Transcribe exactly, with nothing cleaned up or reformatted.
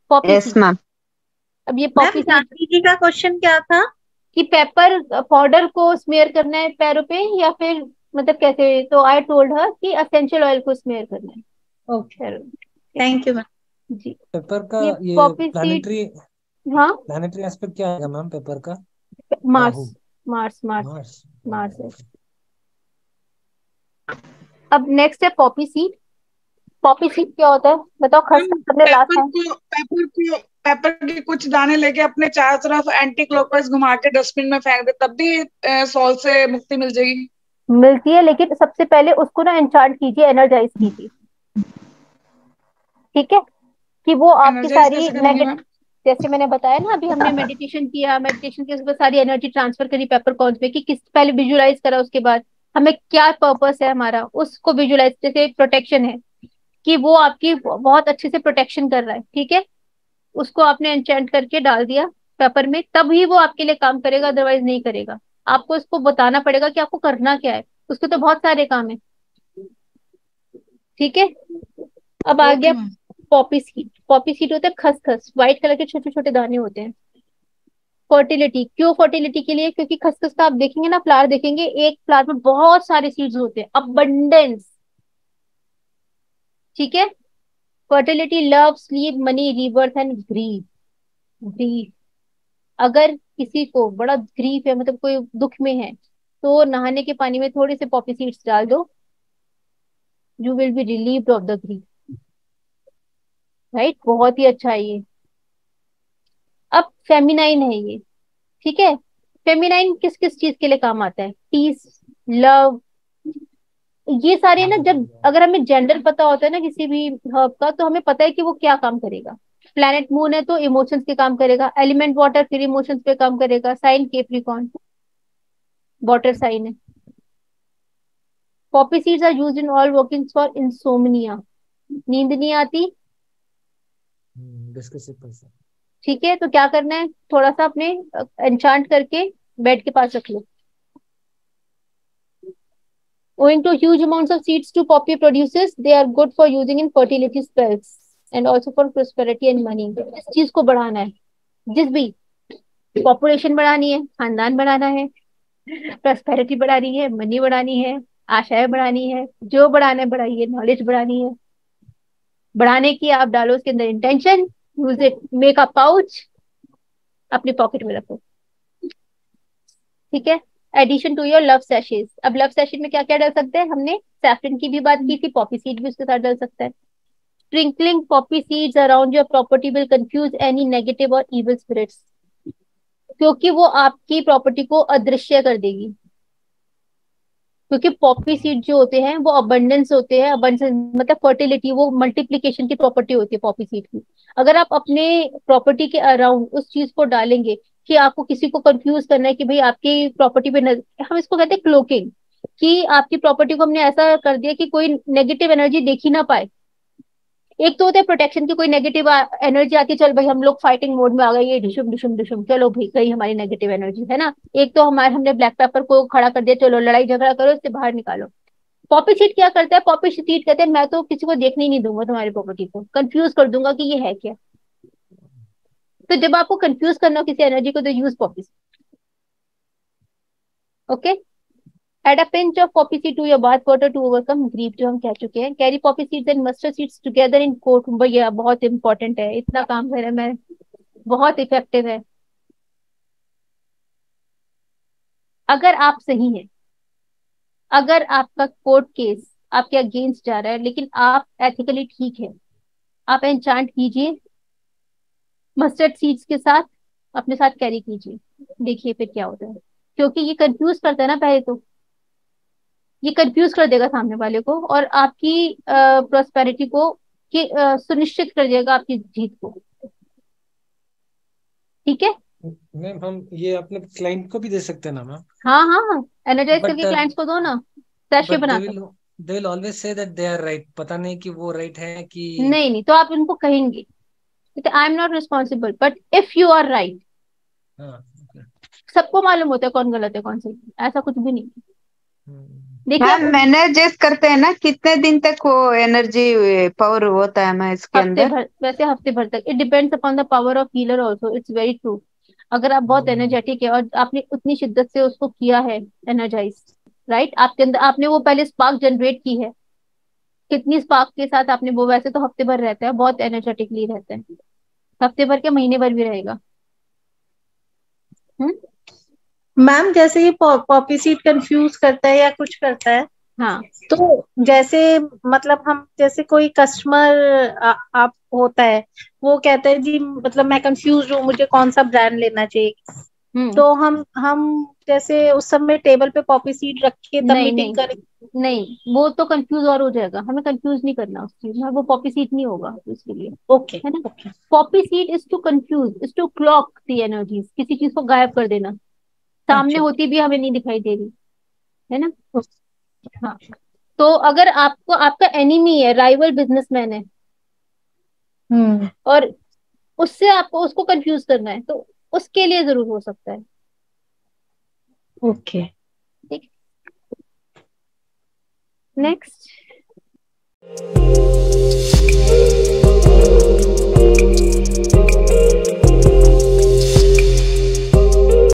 Poppy yes seed. Ma'am. अब ये ma'am poppy seed Janhvi ji का क्वेश्चन क्या था? कि पेपर पाउडर को स्मेयर करना है पैरों पे या फिर मतलब कैसे, तो आई टोल्ड हर कि असेंशियल ऑयल को स्मेयर करना है ओके, पैरों पे। ठीक है थैंक यू मैम। जी। पेपर का ये ये पॉपी सीड। प्लानिटरी हाँ। प्लानिटरी एस्पेक्ट क्या आएगा मैम पेपर का? Mars. Rahu. Mars Mars. Mars. Mars है। अब नेक्स्ट है पॉपी सीड। पॉपी सीड क्या होता है बताओ, मैम खसखस हमने लास्ट पेपर टाइम। को पेपर को पेपर के कुछ दाने लेके अपने चारों तरफ एंटी क्लॉकवाइज घुमा के डस्टबिन में फेंक दे, तब भी सॉल्ट से मुक्ति मिल जाएगी? मिलती है, लेकिन सबसे पहले उसको ना एनचांट कीजिए, एनर्जाइज कीजिए। ठीक है, कि वो आपकी एनर्जाइज सारी कैसे करेंगे नेगेटिव, मैम? जैसे मैंने बताया ना अभी, हमने मेडिटेशन किया, मेडिटेशन के उसमें सारी एनर्जी ट्रांसफर करी पेपर कॉर्न्स पे, कि किस पहले विजुलाइज करा, उसके बाद हमें क्या पर्पस है हमारा, उसको विजुलाइज, जैसे प्रोटेक्शन है कि वो आपकी बहुत अच्छे से प्रोटेक्शन कर रहा है। ठीक है, उसको आपने एनचेंट करके डाल दिया पेपर में, तभी वो आपके लिए काम करेगा, अदरवाइज नहीं करेगा। आपको उसको बताना पड़ेगा कि आपको करना क्या है, उसके तो बहुत सारे काम है। ठीक है, अब आ ओके गया ma'am. Poppy seed. Poppy seed होता है खसखस, व्हाइट कलर के छोटे छोटे दाने होते हैं। फर्टिलिटी, क्यों फर्टिलिटी के लिए? क्योंकि खसखस का आप देखेंगे ना, फ्लावर देखेंगे, एक फ्लावर में बहुत सारे सीड्स होते हैं, अबंडेंस। ठीक है, fertility, love, sleep, money, rebirth and grief. Grief, अगर किसी को बड़ा ग्रीफ है, मतलब कोई दुख में है, तो नहाने के पानी में थोड़े से पॉपी सीड्स डाल दो, you will be relieved of the grief. Right, बहुत ही अच्छा है ये। अब फेमिनाइन है ये। ठीक है, फेमिनाइन किस किस चीज के लिए काम आता है? पीस, लव, ये सारे ना, जब अगर हमें जेंडर पता होता है ना किसी भी हर्ब का, तो हमें पता है कि वो क्या काम करेगा। प्लैनेट मून है तो इमोशंस के काम करेगा, एलिमेंट वाटर फिर इमोशंस पे काम करेगा, साइन केप्रिकॉन वाटर साइन है। Poppy seeds are used in all workings for insomnia, नींद नहीं आती। Discuss person. ठीक है, तो क्या करना है, थोड़ा सा अपने एंचांट करके बेड के पास रख लो। Owing to huge amounts of seeds to poppy produces, they are good for using in fertility spells and also for prosperity and money। इस चीज को बढ़ाना है, जिस भी पॉपुलेशन बढ़ानी है, खानदान बढ़ाना है, प्रॉस्पेरिटी बढ़ानी है, मनी बढ़ानी है, आशाएं बढ़ानी है, जो बढ़ाना है बढ़ाइए, नॉलेज बढ़ानी है। बढ़ाने की आप डालो उसके अंदर intention, use it, make a pouch, अपनी पॉकेट में रखो। ठीक है, एडिशन टू योर लव सैशेज। अब लव सैशेज में क्या क्या डाल सकते हैं, हमने सैफरन की भी बात की थी, पॉपी सीड भी उसके साथ डाल सकता है। Sprinkling poppy seeds around your property will confuse any negative और इविल स्पिरिट्स, क्योंकि वो आपकी प्रॉपर्टी को अदृश्य कर देगी। क्योंकि पॉपी सीड जो होते हैं वो अबंडेंस होते हैं, अबंडेंस मतलब फर्टिलिटी, वो मल्टीप्लिकेशन की प्रॉपर्टी होती है पॉपी सीड की। अगर आप अपने प्रॉपर्टी के अराउंड उस चीज को डालेंगे कि आपको किसी को कंफ्यूज करना है कि भाई आपकी प्रॉपर्टी पे नज... हम इसको कहते हैं क्लोकिंग, कि आपकी प्रॉपर्टी को हमने ऐसा कर दिया कि कोई नेगेटिव एनर्जी देख ही ना पाए। एक तो होता है प्रोटेक्शन की, कोई नेगेटिव एनर्जी आती है, चल भाई हम लोग फाइटिंग मोड में आ गए, ये डिशुम डिशुम डिशुम, चलो भाई गई हमारी नेगेटिव एनर्जी, है ना। एक तो हमारे हमने ब्लैक पेपर को खड़ा कर दिया, चलो लड़ाई झगड़ा करो, इससे बाहर निकालो। पॉपी सीट क्या करता है, पॉपी सीट कहते हैं मैं तो किसी को देखने ही नहीं दूंगा, तुम्हारी प्रॉपर्टी को कंफ्यूज कर दूंगा कि ये है क्या। तो जब आपको कंफ्यूज करना हो किसी एनर्जी को, तो use poppy seed. Okay, add a pinch of poppy seed to your bath water to overcome grief, जो हम कह चुके हैं। Carry poppy seeds and mustard seeds together in coat, भैया बहुत इंपॉर्टेंट है, इतना काम करे मैं, बहुत इफेक्टिव है। अगर आप सही हैं, अगर आपका कोर्ट केस आपके अगेंस्ट जा रहा है, लेकिन आप एथिकली ठीक है, आप एनचांट कीजिए मस्टर्ड सीड्स के साथ, अपने साथ कैरी कीजिए, देखिए फिर क्या होता है। क्योंकि ये कंफ्यूज करता है ना, पहले तो ये कंफ्यूज कर देगा सामने वाले को, और आपकी प्रोस्पेरिटी को कि अ, सुनिश्चित कर देगा आपकी जीत को। ठीक है, मैम हम ये अपने क्लाइंट को भी दे सकते हैं ना मैम? हाँ हाँ हाँ, एनर्जाइज बट करके क्लाइंट्स को दो ना, सैशे बट दे बनाकर। Will they will always say that they are right, पता नहीं कि वो राइट है कि। नहीं नहीं, तो आप उनको कहेंगे I am not responsible but if you are right. हाँ। सबको मालूम होता है कौन गलत है कौन सही है, ऐसा कुछ भी नहीं। okay. देखिए मैम आप मैनेज करते हैं ना, कितने दिन तक वो एनर्जी पावर होता है मैं इसके हफ्ते अंदर? भर, वैसे हफ्ते भर तक, it depends upon the power of healer also, it's very true. अगर आप बहुत एनर्जेटिक है और आपने उतनी शिद्दत से उसको किया है एनर्जाइज, राइट, आपके अंदर आपने वो पहले स्पार्क जनरेट की है, कितनी स्पार्क के साथ आपने वो, वैसे तो हफ्ते भर रहता है, बहुत एनर्जेटिकली रहते हैं, हफ्ते भर के महीने भर भी रहेगा। हम्म। मैम जैसे ये पॉपी सीड कंफ्यूज करता है या कुछ करता है, हाँ तो जैसे मतलब हम जैसे कोई कस्टमर आप होता है, वो कहता है जी मतलब मैं कंफ्यूज हूँ, मुझे कौन सा ब्रांड लेना चाहिए, हम्म। तो हम हम जैसे उस समय टेबल पे पॉपी सीड रख के तब नहीं मीटिंग नहीं करें? नहीं, वो तो कंफ्यूज और हो जाएगा, हमें कंफ्यूज नहीं करना उस चीज में, वो पॉपी सीट नहीं होगा उसके लिए, ओके है ना। Okay poppy seed is to confuse, is to cloak the energies, किसी चीज को गायब कर देना, सामने अच्छा होती भी हमें नहीं दिखाई दे रही, है ना। ओके। हाँ, तो अगर आपको आपका एनिमी है, राइवल बिजनेसमैन है, हम्म और उससे आपको उसको कंफ्यूज करना है, तो उसके लिए जरूर हो सकता है। ओके। ठीक, नेक्स्ट।